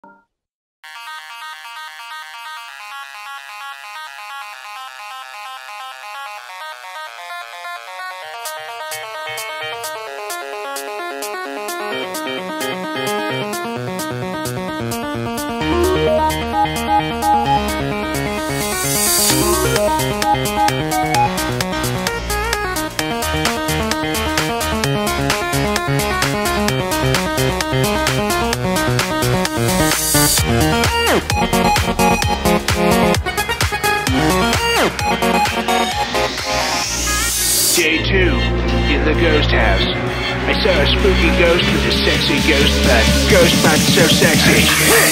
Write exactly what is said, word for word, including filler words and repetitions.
Day two, in the ghost house. I saw a spooky ghost with a sexy ghost butt. Ghost butt so sexy.